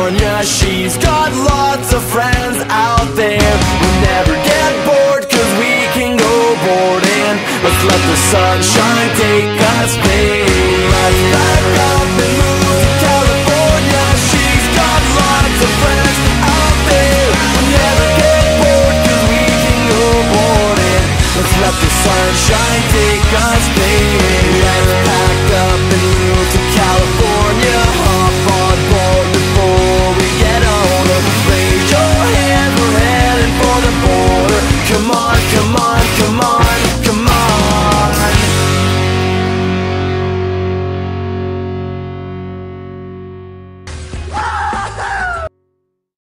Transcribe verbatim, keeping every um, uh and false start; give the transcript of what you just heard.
California, she's got lots of friends out there. We'll never get bored cause we can go boarding. Let's let the sunshine take us there. Let's pack up and move to California. She's got lots of friends out there. We'll never get bored cause we can go boarding. Let's let the sunshine take us there.